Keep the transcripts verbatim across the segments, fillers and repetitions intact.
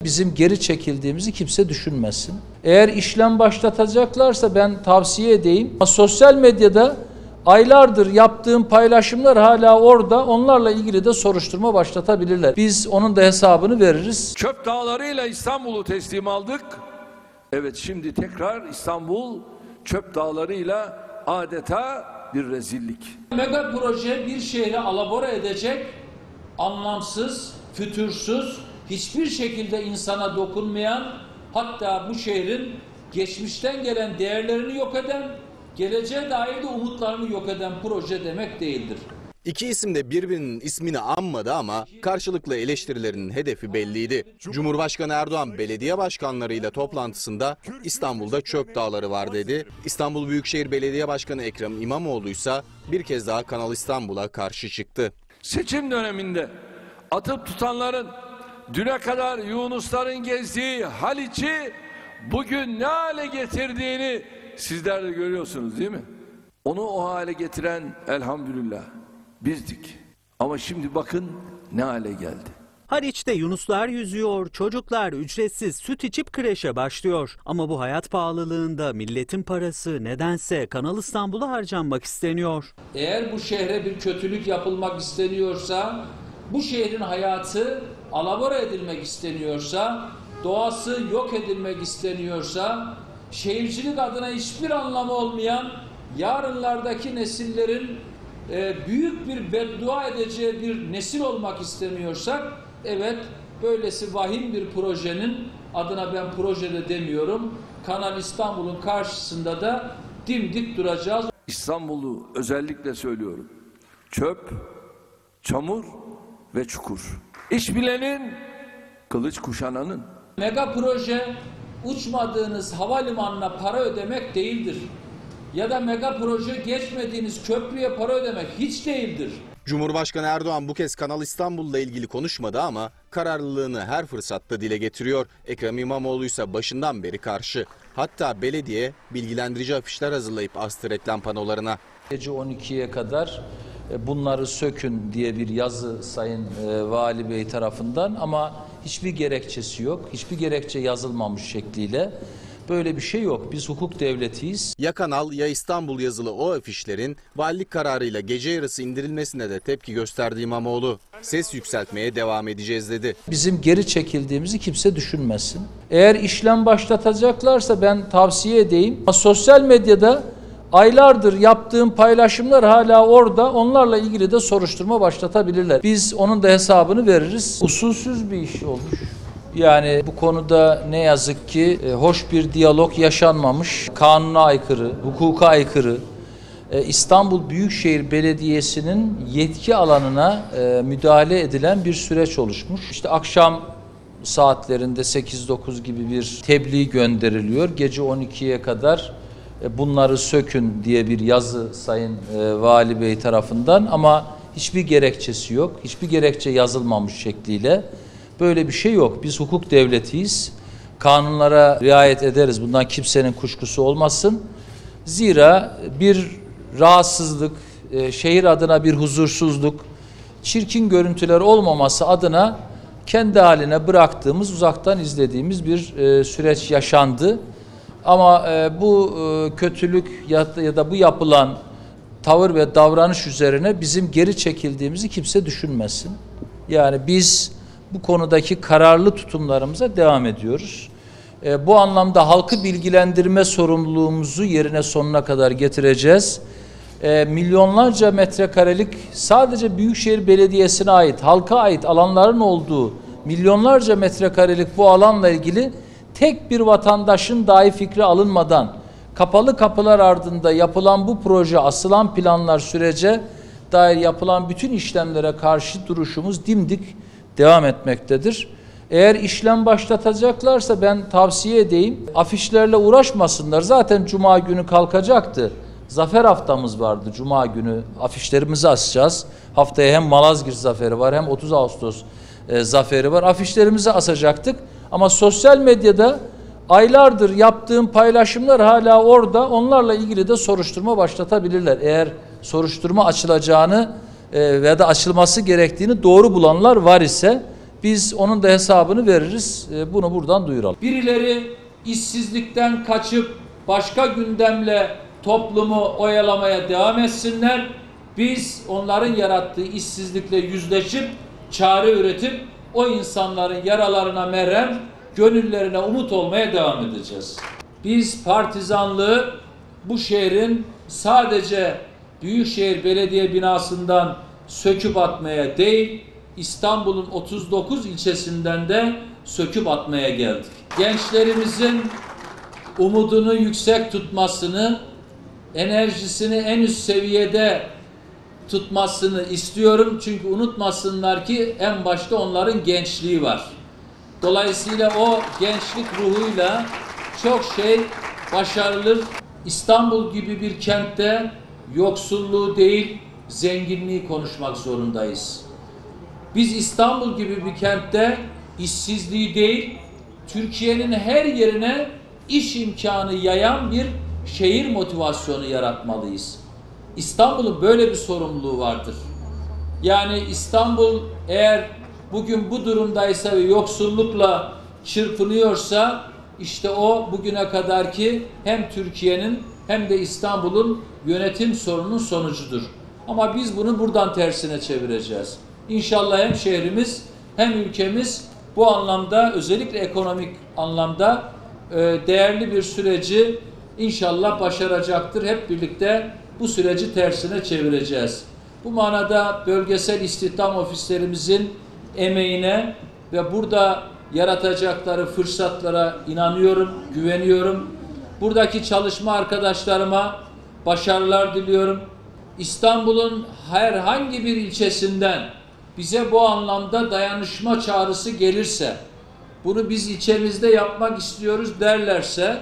Bizim geri çekildiğimizi kimse düşünmesin. Eğer işlem başlatacaklarsa ben tavsiye edeyim. Sosyal medyada aylardır yaptığım paylaşımlar hala orada. Onlarla ilgili de soruşturma başlatabilirler. Biz onun da hesabını veririz. Çöp dağlarıyla İstanbul'u teslim aldık. Evet, şimdi tekrar İstanbul çöp dağlarıyla adeta bir rezillik. Mega proje bir şehri alabora edecek, anlamsız, fütursuz, hiçbir şekilde insana dokunmayan, hatta bu şehrin geçmişten gelen değerlerini yok eden, geleceğe dair de umutlarını yok eden proje demek değildir. İki isim de birbirinin ismini anmadı ama karşılıklı eleştirilerinin hedefi belliydi. Cumhurbaşkanı Erdoğan belediye başkanlarıyla toplantısında İstanbul'da çöp dağları var dedi. İstanbul Büyükşehir Belediye Başkanı Ekrem İmamoğlu ise bir kez daha Kanal İstanbul'a karşı çıktı. Seçim döneminde atıp tutanların, düne kadar Yunusların gezdiği Haliç'i bugün ne hale getirdiğini sizler de görüyorsunuz değil mi? Onu o hale getiren elhamdülillah bizdik. Ama şimdi bakın ne hale geldi. Haliç'te yunuslar yüzüyor, çocuklar ücretsiz süt içip kreşe başlıyor. Ama bu hayat pahalılığında milletin parası nedense Kanal İstanbul'a harcanmak isteniyor. Eğer bu şehre bir kötülük yapılmak isteniyorsa, bu şehrin hayatı alabora edilmek isteniyorsa, doğası yok edilmek isteniyorsa, şehircilik adına hiçbir anlamı olmayan, yarınlardaki nesillerin e, büyük bir beddua edeceği bir nesil olmak istemiyorsak, evet, böylesi vahim bir projenin, adına ben projede demiyorum, Kanal İstanbul'un karşısında da dimdik duracağız. İstanbul'u özellikle söylüyorum. Çöp, çamur ve çukur. İş bilenin, kılıç kuşananın. Mega proje uçmadığınız havalimanına para ödemek değildir. Ya da mega proje geçmediğiniz köprüye para ödemek hiç değildir. Cumhurbaşkanı Erdoğan bu kez Kanal İstanbul'la ilgili konuşmadı ama kararlılığını her fırsatta dile getiriyor. Ekrem İmamoğlu ise başından beri karşı. Hatta belediye bilgilendirici afişler hazırlayıp astı reklam panolarına. Gece on ikiye kadar bunları sökün diye bir yazı Sayın Vali Bey tarafından, ama hiçbir gerekçesi yok. Hiçbir gerekçe yazılmamış şekliyle. Böyle bir şey yok. Biz hukuk devletiyiz. Ya Kanal ya İstanbul yazılı o afişlerin valilik kararıyla gece yarısı indirilmesine de tepki gösterdi İmamoğlu. Ses yükseltmeye devam edeceğiz dedi. Bizim geri çekildiğimizi kimse düşünmesin. Eğer işlem başlatacaklarsa ben tavsiye edeyim. Sosyal medyada aylardır yaptığım paylaşımlar hala orada. Onlarla ilgili de soruşturma başlatabilirler. Biz onun da hesabını veririz. Usulsüz bir iş olmuş. Yani bu konuda ne yazık ki e, hoş bir diyalog yaşanmamış, kanuna aykırı, hukuka aykırı, e, İstanbul Büyükşehir Belediyesi'nin yetki alanına e, müdahale edilen bir süreç oluşmuş. İşte akşam saatlerinde sekiz dokuz gibi bir tebliğ gönderiliyor. Gece on ikiye kadar e, bunları sökün diye bir yazı Sayın e, Vali Bey tarafından, ama hiçbir gerekçesi yok, hiçbir gerekçe yazılmamış şekliyle. Böyle bir şey yok. Biz hukuk devletiyiz. Kanunlara riayet ederiz. Bundan kimsenin kuşkusu olmasın. Zira bir rahatsızlık, şehir adına bir huzursuzluk, çirkin görüntüler olmaması adına kendi haline bıraktığımız, uzaktan izlediğimiz bir süreç yaşandı. Ama bu kötülük ya da bu yapılan tavır ve davranış üzerine bizim geri çekildiğimizi kimse düşünmesin. Yani biz bu konudaki kararlı tutumlarımıza devam ediyoruz. E, bu anlamda halkı bilgilendirme sorumluluğumuzu yerine sonuna kadar getireceğiz. E, milyonlarca metrekarelik sadece Büyükşehir Belediyesi'ne ait, halka ait alanların olduğu milyonlarca metrekarelik bu alanla ilgili tek bir vatandaşın dahi fikri alınmadan kapalı kapılar ardında yapılan bu proje, asılan planlar sürece dair yapılan bütün işlemlere karşı duruşumuz dimdik devam etmektedir. Eğer işlem başlatacaklarsa ben tavsiye edeyim, afişlerle uğraşmasınlar. Zaten Cuma günü kalkacaktı. Zafer haftamız vardı. Cuma günü afişlerimizi asacağız. Haftaya hem Malazgirt Zaferi var, hem otuz Ağustos e, Zaferi var. Afişlerimizi asacaktık. Ama sosyal medyada aylardır yaptığım paylaşımlar hala orada. Onlarla ilgili de soruşturma başlatabilirler. Eğer soruşturma açılacağını veya da açılması gerektiğini doğru bulanlar var ise, Biz onun da hesabını veririz. Bunu buradan duyuralım. Birileri işsizlikten kaçıp başka gündemle toplumu oyalamaya devam etsinler. Biz onların yarattığı işsizlikle yüzleşip çare üretip o insanların yaralarına merhem, gönüllerine umut olmaya devam edeceğiz. Biz partizanlığı bu şehrin sadece Büyükşehir Belediye binasından söküp atmaya değil, İstanbul'un otuz dokuz ilçesinden de söküp atmaya geldik. Gençlerimizin umudunu yüksek tutmasını, enerjisini en üst seviyede tutmasını istiyorum. Çünkü unutmasınlar ki en başta onların gençliği var. Dolayısıyla o gençlik ruhuyla çok şey başarılır. İstanbul gibi bir kentte yoksulluğu değil, zenginliği konuşmak zorundayız. Biz İstanbul gibi bir kentte işsizliği değil, Türkiye'nin her yerine iş imkanı yayan bir şehir motivasyonu yaratmalıyız. İstanbul'un böyle bir sorumluluğu vardır. Yani İstanbul eğer bugün bu durumdaysa ve yoksullukla çırpınıyorsa, işte o bugüne kadarki hem Türkiye'nin hem de İstanbul'un yönetim sorununun sonucudur. Ama biz bunu buradan tersine çevireceğiz. İnşallah hem şehrimiz hem ülkemiz bu anlamda, özellikle ekonomik anlamda değerli bir süreci inşallah başaracaktır. Hep birlikte bu süreci tersine çevireceğiz. Bu manada bölgesel istihdam ofislerimizin emeğine ve burada yaratacakları fırsatlara inanıyorum, güveniyorum. Buradaki çalışma arkadaşlarıma başarılar diliyorum. İstanbul'un herhangi bir ilçesinden bize bu anlamda dayanışma çağrısı gelirse, bunu biz ilçemizde yapmak istiyoruz derlerse,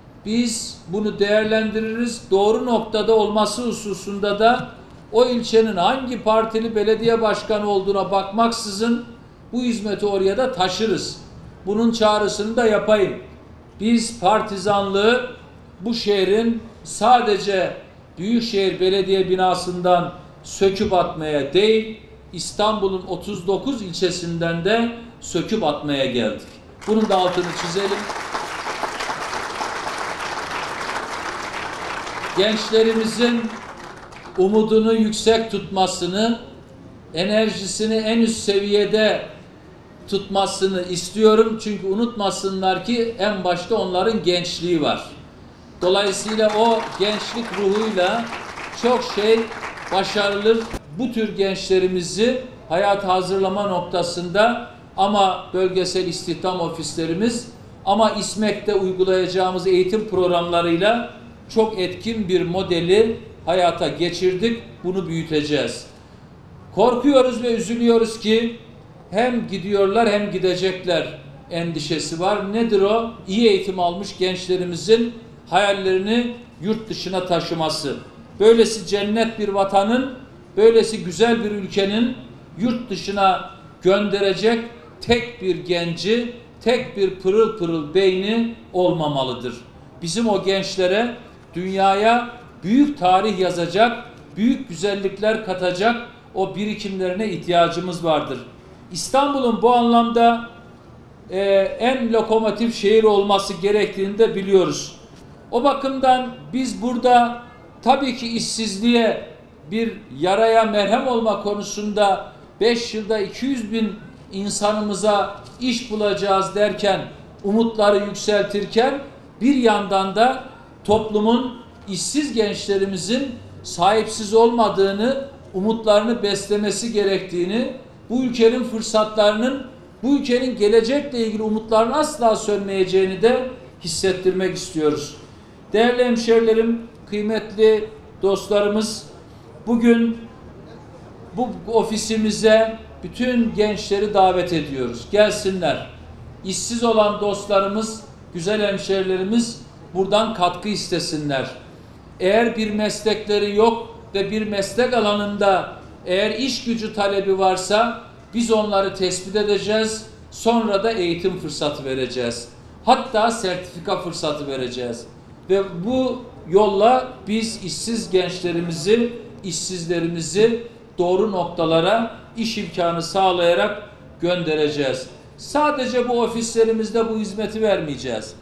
biz bunu değerlendiririz. Doğru noktada olması hususunda da o ilçenin hangi partili belediye başkanı olduğuna bakmaksızın bu hizmeti oraya da taşırız. Bunun çağrısını da yapayım. Biz partizanlığı bu şehrin sadece Büyükşehir Belediye binasından söküp atmaya değil, İstanbul'un otuz dokuz ilçesinden de söküp atmaya geldik. Bunun da altını çizelim. Gençlerimizin umudunu yüksek tutmasını, enerjisini en üst seviyede tutmasını istiyorum. Çünkü unutmasınlar ki en başta onların gençliği var. Dolayısıyla o gençlik ruhuyla çok şey başarılır. Bu tür gençlerimizi hayata hazırlama noktasında ama bölgesel istihdam ofislerimiz ama İSMEK'te uygulayacağımız eğitim programlarıyla çok etkin bir modeli hayata geçirdik. Bunu büyüteceğiz. Korkuyoruz ve üzülüyoruz ki hem gidiyorlar hem gidecekler endişesi var. Nedir o? İyi eğitim almış gençlerimizin hayallerini yurt dışına taşıması. Böylesi cennet bir vatanın, böylesi güzel bir ülkenin yurt dışına gönderecek tek bir genci, tek bir pırıl pırıl beyni olmamalıdır. Bizim o gençlere dünyaya büyük tarih yazacak, büyük güzellikler katacak o birikimlerine ihtiyacımız vardır. İstanbul'un bu anlamda e, en lokomotif şehir olması gerektiğini de biliyoruz. O bakımdan biz burada tabii ki işsizliğe, bir yaraya merhem olma konusunda beş yılda iki yüz bin insanımıza iş bulacağız derken, umutları yükseltirken bir yandan da toplumun işsiz gençlerimizin sahipsiz olmadığını, umutlarını beslemesi gerektiğini, bu ülkenin fırsatlarının, bu ülkenin gelecekle ilgili umutların asla sönmeyeceğini de hissettirmek istiyoruz. Değerli hemşehrilerim, kıymetli dostlarımız, bugün bu ofisimize bütün gençleri davet ediyoruz. Gelsinler. İşsiz olan dostlarımız, güzel hemşehrilerimiz buradan katkı istesinler. Eğer bir meslekleri yok ve bir meslek alanında eğer iş gücü talebi varsa biz onları tespit edeceğiz. Sonra da eğitim fırsatı vereceğiz. Hatta sertifika fırsatı vereceğiz. Ve bu yolla biz işsiz gençlerimizi, işsizlerimizi doğru noktalara iş imkanı sağlayarak göndereceğiz. Sadece bu ofislerimizde bu hizmeti vermeyeceğiz.